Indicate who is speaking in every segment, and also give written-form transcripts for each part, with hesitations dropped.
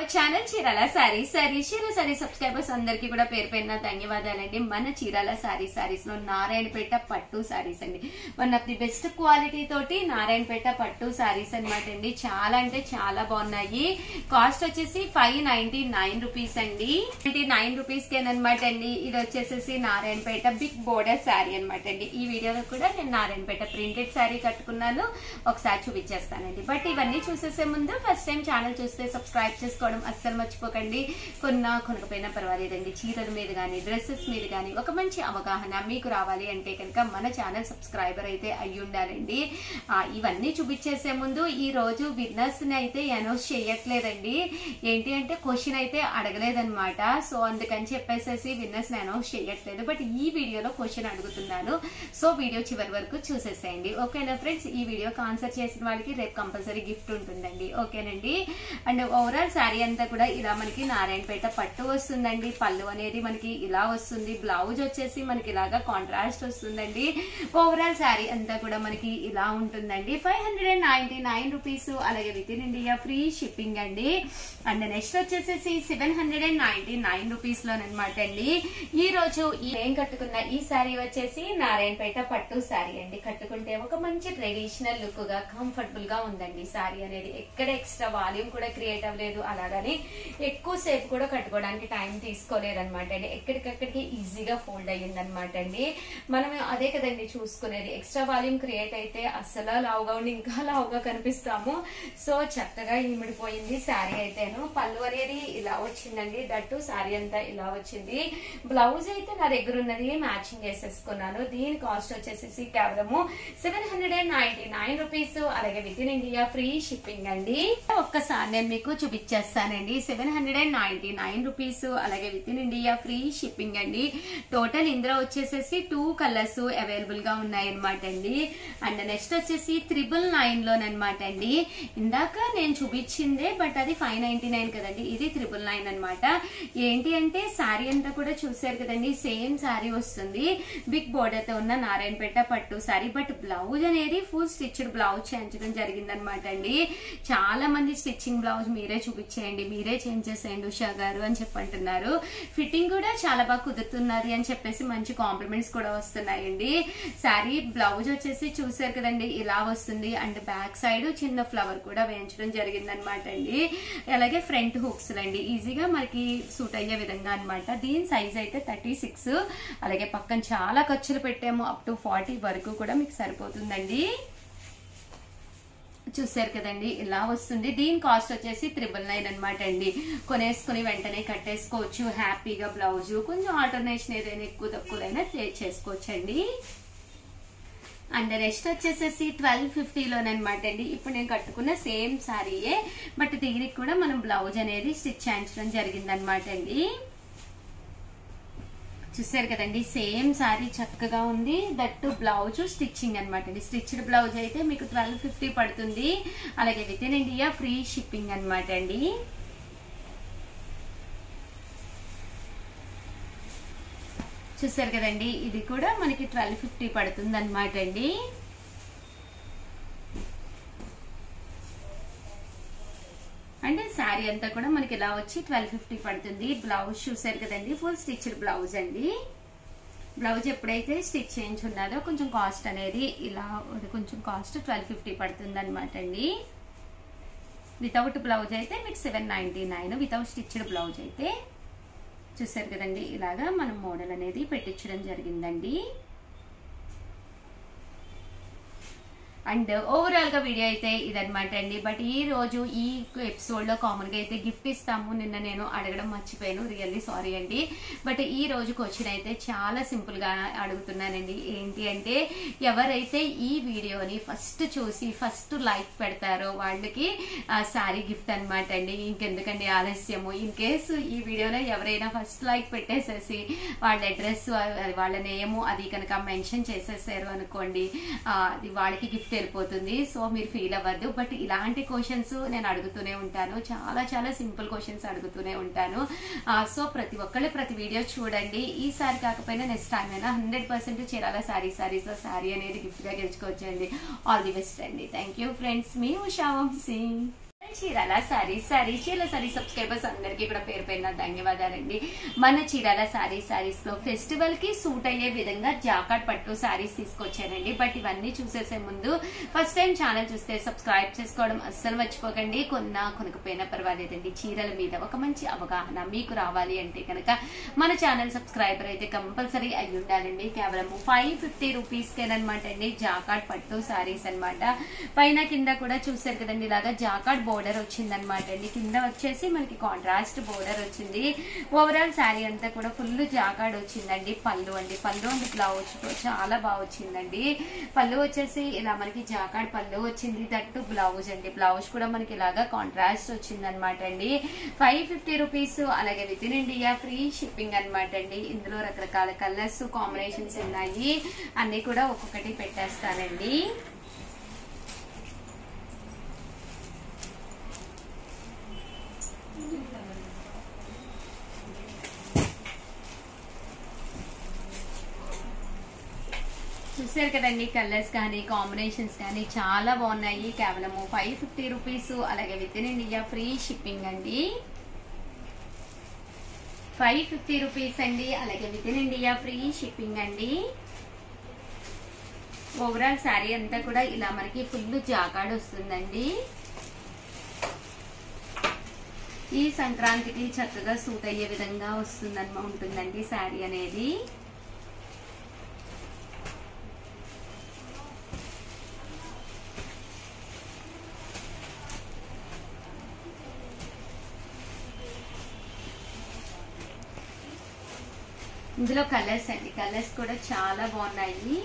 Speaker 1: Hour channel Chirala sari subscribers అందరికీ కూడా పేరు పేరున ధన్యవాదాలండి. మన చీరాల సారీస్ లో నారాయణపేట పట్టు సారీస్ అండి. One of the best quality తోటి నారాయణపేట పట్టు సారీస్ అనమాట అండి. చాలా అంటే చాలా బాగున్నాయి. కాస్ట్ వచ్చేసి 599 రూపీస్ అండి. 99 రూపీస్ కేనమాట అండి. ఇది వచ్చేసి నారాయణపేట బిగ్ బోర్డర్ శారీ అనమాట అండి. ఈ వీడియోలో కూడా నేను నారాయణపేట ప్రింటెడ్ శారీ కట్టుకున్నాను, ఒకసారి చూపించేస్తానండి. బట్ ఇవన్నీ చూసేసే ముందు ఫస్ట్ టైం ఛానల్ చూస్తే సబ్స్క్రైబ్ చేసుకోవడం అస్సలు మర్చిపోకండి. కొనకపోయినా పర్వాలేదండి. చీరల మీద గానీ డ్రెస్సెస్ మీద గానీ ఒక మంచి అవగాహన మీకు రావాలి అంటే కనుక మన ఛానల్ సబ్స్క్రైబర్ అయితే అయ్యి ఉండాలండి. ఇవన్నీ చూపించేసే ముందు ఈ రోజు విన్నర్స్ ని అయితే అనౌన్స్ చేయట్లేదండి. ఏంటి అంటే క్వశ్చన్ అయితే అడగలేదన్నమాట. సో అందుకని చెప్పేసి విన్నర్స్ ని అనౌన్స్ చేయట్లేదు. బట్ ఈ వీడియోలో క్వశ్చన్ అడుగుతున్నాను. సో వీడియో చివరి వరకు చూసేసేయండి. ఓకేనా ఫ్రెండ్స్? ఈ వీడియోకి ఆన్సర్ చేసిన వాళ్ళకి రేపు కంపల్సరీ గిఫ్ట్ ఉంటుందండి. ఓకేనండి. అండ్ ఓవరాల్ శారీ అంతా కూడా ఇలా మనకి నారాయణపేట పట్టు వస్తుందండి. పళ్ళు అనేది మనకి ఇలా వస్తుంది. బ్లౌజ్ వచ్చేసి మనకి ఇలాగా కాంట్రాస్ట్ వస్తుందండి. ఓవరాల్ శారీ అంతా కూడా మనకి ఇలా ఉంటుందండి. 599 రూపీస్. అలాగే with in India free shipping అండి. అండ్ నెక్స్ట్ వచ్చేసి 799 రూపీస్ లోనమాట అండి. ఈ రోజు నేను కట్టుకున్న ఈ శారీ వచ్చేసి నారాయణపేట పట్టు శారీ అండి. కట్టుకుంటే ఒక మంచి ట్రెడిషనల్ లుక్ గా కంఫర్టబుల్ గా ఉందండి. శారీ అనేది ఎక్కడ ఎక్స్ట్రా వాల్యూమ్ కూడా క్రియేట్ అవ్వలేదు. అలాగని ఎక్కువ సేపు కూడా కట్టుకోవడానికి టైం తీసుకోలేదన్నమాట అండి. ఎక్కడికక్కడికి ఈజీగా ఫోల్డ్ అయ్యింది అనమాట అండి. మనం అదే కదండి చూసుకునేది. ఎక్స్ట్రా వాల్యూమ్ క్రియేట్ అయితే అస్సలు లావుగా ఉండి ఇంకా లావుగా కనిపిస్తాము. సో చక్కగా ఇమిడిపోయింది శారీ అయితేను. పళ్ళు అనేది ఇలా వచ్చిందండి. దట్టు శారీ అంతా ఇలా వచ్చింది. బ్లౌజ్ అయితే నా దగ్గర ఉన్నది మ్యాచింగ్ చేసేసుకున్నాను. దీని కాస్ట్ వచ్చేసి కేవలము 799 రూపీస్. అలాగే with in India free shipping అండి. ఒక్కసారి నేను మీకు చూపించేస్తానండి. 799 రూపీస్. అలాగే with in India free shipping అండి. టోటల్ ఇందులో వచ్చేసి 2 కలర్స్ అవైలబుల్ గా ఉన్నాయి అనమాట అండి. అండ్ నెక్స్ట్ వచ్చేసి 999 లోనమాట అండి. ఇందాక నేను చూపించిందే, బట్ అది 599 కదండి. ఇది 999 అనమాట. ఏంటి అంటే శారీ అంతా కూడా చూసారు కదండి, సేమ్ శారీ వస్తుంది. బిగ్ బోర్డర్ తో ఉన్న నారాయణపేట పట్టు శారీ. బట్ బ్లౌజ్ అనేది ఫుల్ స్టిచ్డ్ బ్లౌజ్ చేయించడం జరిగిందనమాట అండి. చాలా మంది స్టిచ్చింగ్ బ్లౌజ్ మీరే చూపించేయండి, మీరే చేంజ్ చేసేయండి ఉషా గారు అని చెప్పంటున్నారు. ఫిట్టింగ్ కూడా చాలా బాగా కుదురుతున్నది అని చెప్పేసి మంచి కాంప్లిమెంట్స్ కూడా వస్తున్నాయండి. శారీ బ్లౌజ్ వచ్చేసి చూసారు కదండి, ఇలా వస్తుంది. అండ్ బ్యాక్ సైడ్ చిన్న ఫ్లవర్ కూడా వేయించడం జరిగిందనమాట అండి. అలాగే ఫ్రంట్ హుక్స్ అండి ఈజీగా మనకి సూట్ అయ్యే విధంగా అనమాట. దీని సైజ్ అయితే 36. అలాగే పక్కన చాలా ఖర్చులు పెట్టాము. అప్ టు 40 వరకు కూడా మీకు సరిపోతుందండి. చూసారు కదండి, ఇలా వస్తుంది. దీని కాస్ట్ వచ్చేసి 999 అనమాట అండి. కొనేసుకుని వెంటనే కట్టేసుకోవచ్చు హ్యాపీగా. బ్లౌజ్ కొంచెం ఆల్టర్నేషన్ ఏదైనా ఎక్కువ తక్కువైనా చేసుకోవచ్చు అండి. అండ్ నెక్స్ట్ వచ్చేసి 1250 లోనమాట అండి. ఇప్పుడు నేను కట్టుకున్న సేమ్ శారీయే, బట్ దీనికి కూడా మనం బ్లౌజ్ అనేది స్టిచ్ చేయించడం జరిగిందనమాట అండి. చూసారు కదండి, సేమ్ శారీ చక్కగా ఉంది. దట్టు బ్లౌజ్ స్టిచ్చింగ్ అనమాట అండి. స్టిచ్డ్ బ్లౌజ్ అయితే మీకు 1250 పడుతుంది. అలాగే with in India free shipping అనమాట అండి. చూసారు కదండి, ఇది కూడా మనకి 1250 పడుతుంది అనమాట అండి. అంటే శారీ అంతా కూడా మనకి ఇలా వచ్చి 1250 పడుతుంది. బ్లౌజ్ చూసారు కదండి, ఫుల్ స్టిచ్డ్ బ్లౌజ్ అండి. బ్లౌజ్ ఎప్పుడైతే స్టిచ్ చేయించున్నదో కొంచెం కాస్ట్ అనేది ఇలా కొంచెం కాస్ట్ 1250 పడుతుంది అనమాట అండి. వితౌట్ బ్లౌజ్ అయితే మీకు 799. వితౌట్ స్టిచ్డ్ బ్లౌజ్ అయితే చూసారు కదండి, ఇలాగా మనం మోడల్ అనేది పెట్టించడం జరిగిందండి. అండ్ ఓవరాల్ గా వీడియో అయితే ఇదనమాట అండి. బట్ ఈ రోజు ఈ ఎపిసోడ్ లో కామన్ గా అయితే గిఫ్ట్ ఇస్తాము. నిన్న నేను అడగడం మర్చిపోయాను, రియల్లీ సారీ అండి. బట్ ఈ రోజు క్వశ్చన్ అయితే చాలా సింపుల్ గా అడుగుతున్నానండి. ఏంటి అంటే ఎవరైతే ఈ వీడియోని ఫస్ట్ చూసి ఫస్ట్ లైక్ పెడతారో వాళ్ళకి శారీ గిఫ్ట్ అనమాట అండి. ఇంకెందుకండి ఆలస్యము. ఇన్ కేసు ఈ వీడియోలో ఎవరైనా ఫస్ట్ లైక్ పెట్టేసేసి వాళ్ళ అడ్రస్ వాళ్ళ నేము అది కనుక మెన్షన్ చేసేసారు అనుకోండి, అది వాళ్ళకి గిఫ్ట్ వెళ్ళిపోతుంది. సో మీరు ఫీల్ అవ్వద్దు. బట్ ఇలాంటి క్వశ్చన్స్ నేను అడుగుతూనే ఉంటాను. చాలా చాలా సింపుల్ క్వశ్చన్స్ అడుగుతూనే ఉంటాను. సో ప్రతి ఒక్కళ్ళు ప్రతి వీడియో చూడండి. ఈసారి కాకపోయినా నెక్స్ట్ టైం అయినా 100% చీరాల సారీస్ లో శారీ అనేది గిఫ్ట్ గా గెలుచుకోవచ్చండి. ఆల్ ది బెస్ట్ అండి. Thank you friends. మీ ఉషా వంశీ. చీరాల సారీ సబ్స్క్రైబర్స్ అందరికీ కూడా పేరు పేరున ధన్యవాదాలండి. మన చీరాల సారీస్ లో ఫెస్టివల్ కి సూట్ అయ్యే విధంగా జాకాట్ పట్టు సారీస్ తీసుకొచ్చానండి. బట్ ఇవన్నీ చూసేసే ముందు ఫస్ట్ టైం ఛానల్ చూస్తే సబ్స్క్రైబ్ చేసుకోవడం అస్సలు మర్చిపోకండి. కొనకపోయినా పర్వాలేదండి, చీరల మీద ఒక మంచి అవగాహన మీకు రావాలి అంటే కనుక మన ఛానల్ సబ్స్క్రైబర్ అయితే కంపల్సరీ అయి ఉండాలండి. కేవలం 550 రూపీస్కేనమాట అండి జాకాట్ పట్టు సారీస్ అనమాట. పైన కింద కూడా చూసారు కదండి, ఇలాగా జాకాట్ బోర్డర్ వచ్చిందనమాట అండి. కింద వచ్చేసి మనకి కాంట్రాస్ట్ బోర్డర్ వచ్చింది. ఓవరాల్ శారీ అంతా కూడా ఫుల్ జాకాట్ వచ్చిందండి. పళ్ళు అండి బ్లౌజ్ చాలా బాగా వచ్చిందండి. పళ్ళు వచ్చేసి ఇలా మనకి జాకాట్ పళ్ళు వచ్చింది. దట్టు బ్లౌజ్ అండి, బ్లౌజ్ కూడా మనకి ఇలాగా కాంట్రాస్ట్ వచ్చింది అనమాట అండి. 550 రూపీస్. అలాగే with in India free shipping అనమాట అండి. ఇందులో రకరకాల కలర్స్ కాంబినేషన్స్ ఉన్నాయి, అన్ని కూడా ఒక్కొక్కటి పెట్టేస్తానండి. చూసారు కదండి, కలర్స్ కానీ కాంబినేషన్స్ కానీ చాలా బాగున్నాయి. కేవలము 550 రూపీస్. అలాగే with in India free shipping అండి. 550 రూపీస్ అండి. అలాగే with in India free shipping అండి. ఓవరాల్ శారీ అంతా కూడా ఇలా మనకి ఫుల్ జాకాడ్ వస్తుందండి. ఈ సంక్రాంతికి చక్కగా సూట్ అయ్యే విధంగా ఉంటుందండి శారీ అనేది. ఇందులో కలర్స్ అండి, కలర్స్ కూడా చాలా బాగున్నాయి.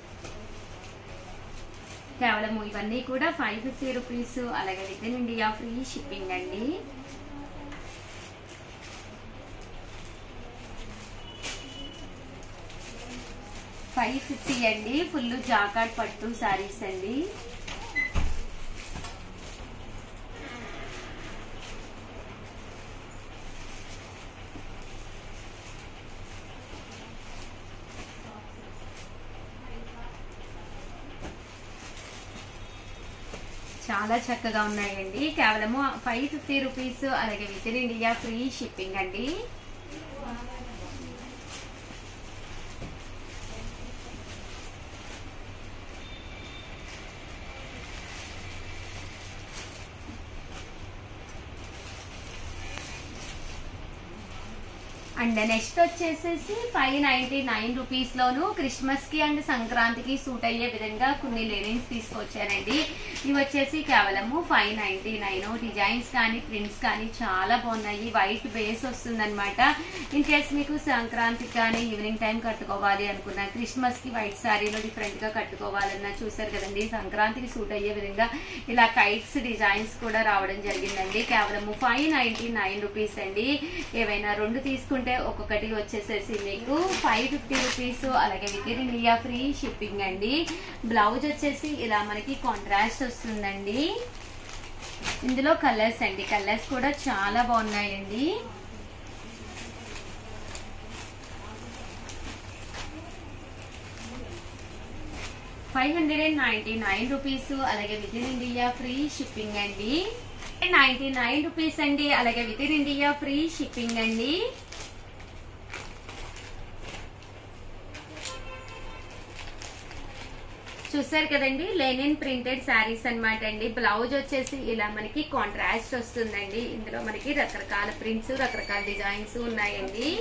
Speaker 1: కేవలం ఇవన్నీ కూడా 550 రూపీస్. అలాగే with in India free shipping అండి. $550 అండి. ఫుల్ జాకాట్ పట్టు సారీస్ అండి. చాలా చక్కగా ఉన్నాయండి. కేవలము 550 రూపీస్. అలాగే with in India free shipping అండి. అండ్ నెక్స్ట్ వచ్చేసేసి 599 రూపీస్ లోను క్రిస్మస్ కి అండ్ సంక్రాంతికి సూట్ అయ్యే విధంగా కొన్ని లెనిన్స్ తీసుకొచ్చానండి. ఇవి వచ్చేసి కేవలము 599. డిజైన్స్ కానీ ప్రింట్స్ కానీ చాలా బాగున్నాయి. వైట్ బేస్ వస్తుంది అనమాట. ఇన్ కేస్ మీకు సంక్రాంతికి కానీ ఈవినింగ్ టైం కట్టుకోవాలి అనుకున్నా, క్రిస్మస్ కి వైట్ శారీలో డిఫరెంట్ గా కట్టుకోవాలన్నా చూసారు కదండి, సంక్రాంతికి సూట్ అయ్యే విధంగా ఇలా కైట్స్ డిజైన్స్ కూడా రావడం జరిగిందండి. కేవలము 599 రూపీస్ అండి. ఏవైనా రెండు తీసుకుంటే ఒక్కొక్కటి వచ్చేసేసి మీకు 550 రూపీస్. అలాగే with in India free shipping అండి. బ్లౌజ్ వచ్చేసి ఇలా మనకి కాంట్రాస్ట్ వస్తుందండి. ఇందులో కలర్స్ అండి, కలర్స్ కూడా చాలా బాగున్నాయండి. $599 రూపీస్. అలాగే with in India free shipping అండి. 99 రూపీస్ అండి. అలాగే with in India free shipping అండి. చూసారు కదండి, లెనిన్ ప్రింటెడ్ శారీస్ అనమాట అండి. బ్లౌజ్ వచ్చేసి ఇలా మనకి కాంట్రాస్ట్ వస్తుందండి. ఇందులో మనకి రకరకాల ప్రింట్స్, రకరకాల డిజైన్స్ ఉన్నాయండి.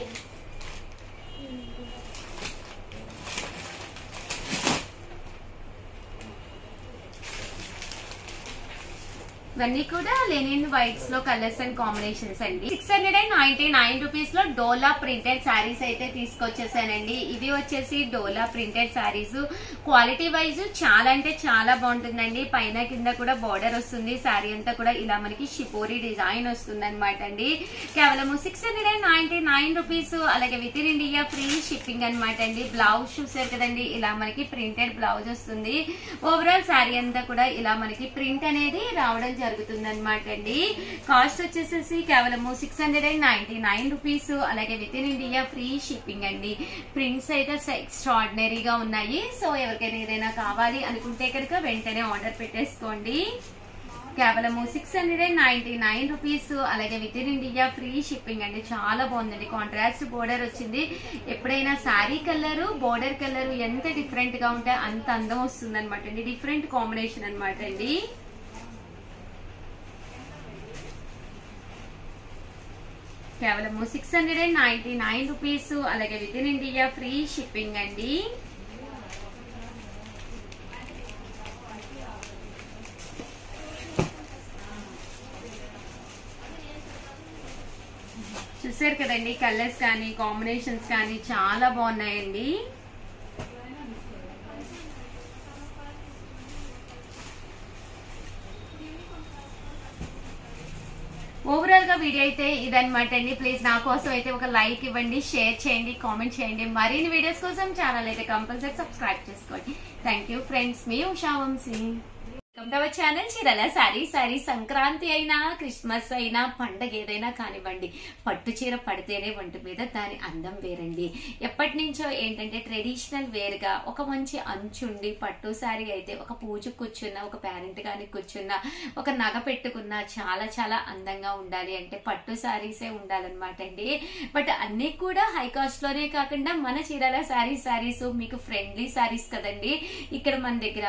Speaker 1: ఇవన్నీ కూడా లెనిన్ వైట్స్ లో కలర్స్ అండ్ కాంబినేషన్స్ అండి. 699 రూపీస్ లో డోలా ప్రింటెడ్ శారీస్ అయితే తీసుకొచ్చేసానండి. ఇవి వచ్చేసి Dola printed saris. Quality wise చాలా అంటే చాలా బాగుంటుందండి. పైన కింద కూడా బార్డర్ వస్తుంది. శారీ అంతా కూడా ఇలా మనకి షిపోరీ డిజైన్ వస్తుంది అనమాట అండి. కేవలం 699 రూపీస్. అలాగే with in India free shipping అనమాట అండి. బ్లౌజ్ చూసారు కదండి, ఇలా మనకి ప్రింటెడ్ బ్లౌజ్ వస్తుంది. ఓవరాల్ శారీ అంతా కూడా ఇలా మనకి ప్రింట్ అనేది రావడం జరుగుతుంది అనమాట అండి. కాస్ట్ వచ్చేసేసి కేవలం 699 రూపీస్. అలాగే with in India free shipping అండి. ప్రింట్స్ అయితే ఎక్స్ట్రాడినరీగా ఉన్నాయి. సో ఎవరికైనా ఏదైనా కావాలి అనుకుంటే కనుక వెంటనే ఆర్డర్ పెట్టేసుకోండి. కేవలము 699 రూపీస్. అలాగే with in India free shipping అండి. చాలా బాగుందండి. కాంట్రాస్ట్ బోర్డర్ వచ్చింది. ఎప్పుడైనా శారీ కలర్ బోర్డర్ కలర్ ఎంత డిఫరెంట్ గా ఉంటే అంత అందం వస్తుంది అనమాట అండి. డిఫరెంట్ కాంబినేషన్ అనమాట అండి. కేవలము 699 రూపీస్. అలాగే with in India free shipping అండి. చూసారు కదండి, కలర్స్ కానీ కాంబినేషన్స్ కానీ చాలా బాగున్నాయండి. ఓవరాల్ గా వీడియో అయితే ఇదనమాట అండి. ప్లీజ్ నా కోసం అయితే ఒక లైక్ ఇవ్వండి, షేర్ చేయండి, కామెంట్ చేయండి. మరిన్ని వీడియోస్ కోసం ఛానల్ అయితే కంపల్సరీ సబ్స్క్రైబ్ చేసుకోండి. థ్యాంక్ యూ ఫ్రెండ్స్, మీ ఉషా వంశీ. ఛానల్ చీరల సారీ సంక్రాంతి అయినా క్రిస్మస్ అయినా పండగ ఏదైనా కానివ్వండి, పట్టు చీర పడితేనే ఒంటి మీద దాని అందం వేరండి. ఎప్పటి నుంచో ఏంటంటే ట్రెడిషనల్ వేర్ గా ఒక మంచి అంచుండి పట్టు శారీ అయితే ఒక పూజ కూర్చున్నా, ఒక పేరెంట్ గాని కూర్చున్నా, ఒక నగ పెట్టుకున్నా చాలా చాలా అందంగా ఉండాలి అంటే పట్టు శారీసే ఉండాలన్నమాట అండి. బట్ అన్ని కూడా హై కాస్ట్ లోనే కాకుండా మన చీరల శారీస్ మీకు ఫ్రెండ్లీ శారీస్ కదండి. ఇక్కడ మన దగ్గర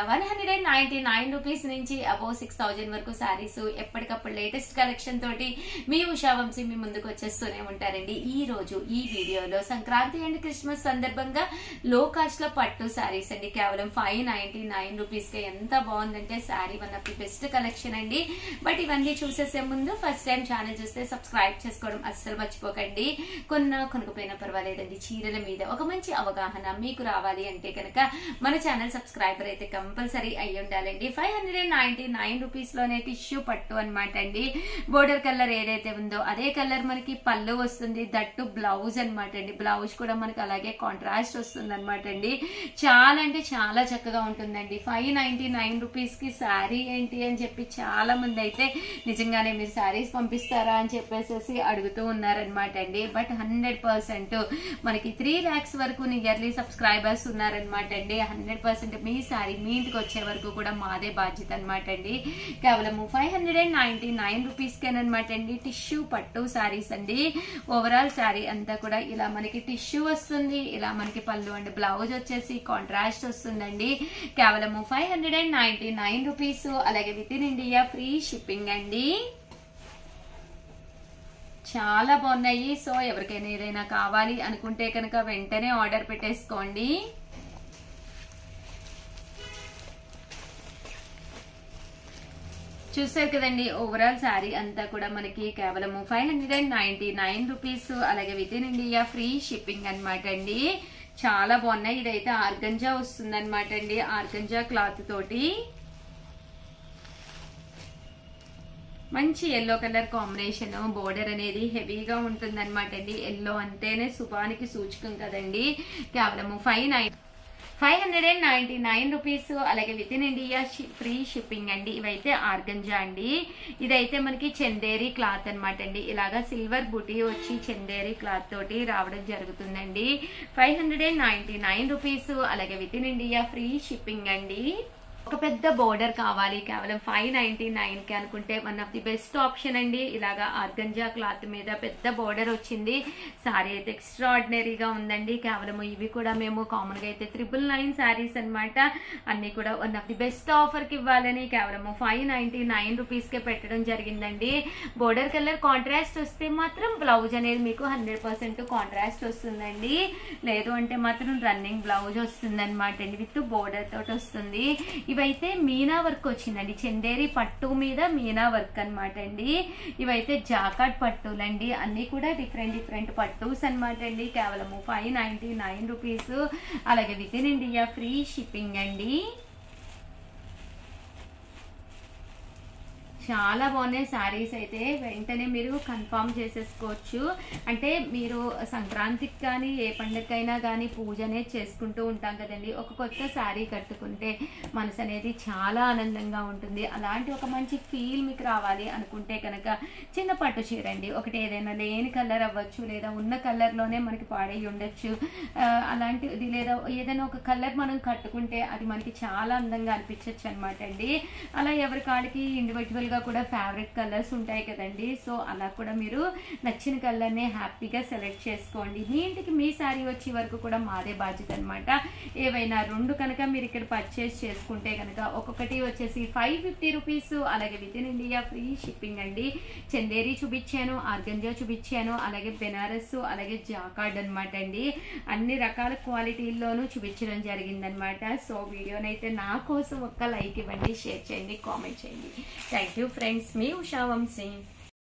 Speaker 1: 199 రూపీస్ నుంచి అబౌవ్ 6000 వరకు శారీస్ ఎప్పటికప్పుడు లేటెస్ట్ కలెక్షన్ తోటి మీ ఉషా వంశీ మీ ముందుకు వచ్చేస్తూనే ఉంటారండి. ఈ రోజు ఈ వీడియోలో సంక్రాంతి అండ్ క్రిస్మస్ సందర్భంగా లో కాస్ట్ లో పట్టు శారీస్ అండి. కేవలం 599 రూపీస్ కి ఎంత బాగుందంటే sari one of the best collection అండి. బట్ ఇవన్నీ చూసేసే ముందు ఫస్ట్ టైం ఛానల్ చూస్తే సబ్స్క్రైబ్ చేసుకోవడం అస్సలు మర్చిపోకండి. కొనుక్కపోయినా పర్వాలేదండి, చీరల మీద ఒక మంచి అవగాహన మీకు రావాలి అంటే కనుక మన ఛానల్ సబ్స్క్రైబర్ అయితే కంపల్సరీ అయ్యి ఉండాలండి. 599 రూపీస్ లోనే టిష్యూ పట్టు అనమాట అండి. బోర్డర్ కలర్ ఏదైతే ఉందో అదే కలర్ మనకి పళ్ళు వస్తుంది. దట్టు బ్లౌజ్ అనమాట అండి. బ్లౌజ్ కూడా మనకి అలాగే కాంట్రాస్ట్ వస్తుంది అనమాట అండి. చాలా అంటే చాలా చక్కగా ఉంటుందండి. 599 రూపీస్ కి శారీ ఏంటి అని చెప్పి చాలా మంది అయితే నిజంగానే మీరు శారీస్ పంపిస్తారా అని చెప్పేసి అడుగుతూ ఉన్నారనమాట అండి. బట్ 100% మనకి 3 lakhs వరకు నియర్లీ సబ్స్క్రైబర్స్ ఉన్నారనమాట అండి. 100% మీ శారీ మీ ఇంటికి వచ్చే వరకు కూడా మాదే బాధ్యత అనమాట అండి. కేవలము 599 రూపీస్ కేనమాట అండి. టిష్యూ పట్టు శారీస్ అండి. ఓవరాల్ శారీ అంతా కూడా ఇలా మనకి టిష్యూ వస్తుంది. ఇలా మనకి పళ్ళు అండ్ బ్లౌజ్ వచ్చేసి కాంట్రాస్ట్ వస్తుందండి. కేవలము 599 రూపీస్. అలాగే with in India free shipping అండి. చాలా బాగున్నాయి. సో ఎవరికైనా ఏదైనా కావాలి అనుకుంటే కనుక వెంటనే ఆర్డర్ పెట్టేసుకోండి. చూసారు కదండి, ఓవరాల్ శారీ అంతా కూడా మనకి కేవలము 599 రూపీస్. అలాగే with in India free shipping అనమాట అండి. చాలా బాగున్నాయి. ఇదైతే ఆర్గంజా వస్తుంది అనమాట అండి. ఆర్గంజా క్లాత్ తోటి మంచి ఎల్లో కలర్ కాంబినేషన్. బోర్డర్ అనేది హెవీగా ఉంటుంది అనమాట అండి. ఎల్లో అంటేనే శుభానికి సూచకం కదండి. కేవలము 599 రూపీస్. అలాగే with in India free shipping అండి. ఇవైతే ఆర్గంజా అండి. ఇదైతే మనకి చందేరి క్లాత్ అనమాట అండి. ఇలాగా సిల్వర్ బుటీ వచ్చి చందేరి క్లాత్ తోటి రావడం జరుగుతుందండి. 599 రూపీస్. అలాగే with in India free shipping అండి. ఒక పెద్ద బోర్డర్ కావాలి కేవలం 599 కి అనుకుంటే one of the best option అండి. ఇలాగా ఆర్గంజా క్లాత్ మీద పెద్ద బోర్డర్ వచ్చింది. సారీ అయితే ఎక్స్ట్రాడినరీగా ఉందండి. కేవలం ఇవి కూడా మేము కామన్ గా అయితే 999 శారీస్ అనమాట. అన్ని కూడా one of the best offer కి ఇవ్వాలని కేవలం 599 రూపీస్ కే పెట్టడం జరిగిందండి. బోర్డర్ కలర్ కాంట్రాస్ట్ వస్తే మాత్రం బ్లౌజ్ అనేది మీకు 100% కాంట్రాస్ట్ వస్తుందండి. లేదు అంటే మాత్రం రన్నింగ్ బ్లౌజ్ వస్తుంది అనమాట అండి. విత్ బోర్డర్ తోటి వస్తుంది. ఇవైతే మీనా వర్క్ వచ్చిందండి. చందేరి పట్టు మీద మీనా వర్క్ అనమాట అండి. ఇవైతే జాకాట్ పట్టులండి. అన్ని కూడా డిఫరెంట్ పట్టూస్ అనమాట అండి. కేవలం 599 రూపీస్. అలాగే with in India free shipping అండి. చాలా బాగున్నాయి శారీస్ అయితే వెంటనే మీరు కన్ఫర్మ్ చేసేసుకోవచ్చు. అంటే మీరు సంక్రాంతికి కానీ ఏ పండుగకైనా కానీ పూజ అనేది చేసుకుంటూ ఉంటాం కదండి. ఒక కొత్త శారీ కట్టుకుంటే మనసు అనేది చాలా ఆనందంగా ఉంటుంది. అలాంటి ఒక మంచి ఫీల్ మీకు రావాలి అనుకుంటే కనుక చిన్న పట్టు చీరండి. ఒకటి ఏదైనా లేని కలర్ అవ్వచ్చు, లేదా ఉన్న కలర్లోనే మనకి పాడై ఉండొచ్చు. అలాంటిది లేదా ఏదైనా ఒక కలర్ మనం కట్టుకుంటే అది మనకి చాలా అందంగా అనిపించవచ్చు అనమాట అండి. అలా ఎవరి కాడికి ఇండివిజువల్గా కూడా ఫేవరెట్ కలర్స్ ఉంటాయి కదండి. సో అలా కూడా మీరు నచ్చిన కలర్ని హ్యాపీగా సెలెక్ట్ చేసుకోండి. మీ ఇంటికి మీ శారీ వచ్చే వరకు కూడా మాదే బాధ్యత అనమాట. ఏవైనా 2 కనుక మీరు ఇక్కడ పర్చేస్ చేసుకుంటే కనుక ఒక్కొక్కటి వచ్చేసి 550 రూపీస్. అలాగే with in India free shipping అండి. చందేరి చూపించాను, ఆర్గంజా చూపించాను, అలాగే బెనారస్, అలాగే జాకార్డ్ అనమాట అండి. అన్ని రకాల క్వాలిటీల్లోనూ చూపించడం జరిగిందనమాట. సో వీడియోనైతే నా కోసం ఒక్క లైక్ ఇవ్వండి, షేర్ చేయండి, కామెంట్ చేయండి. Thank you friends. మీ ఉషా వంశీ.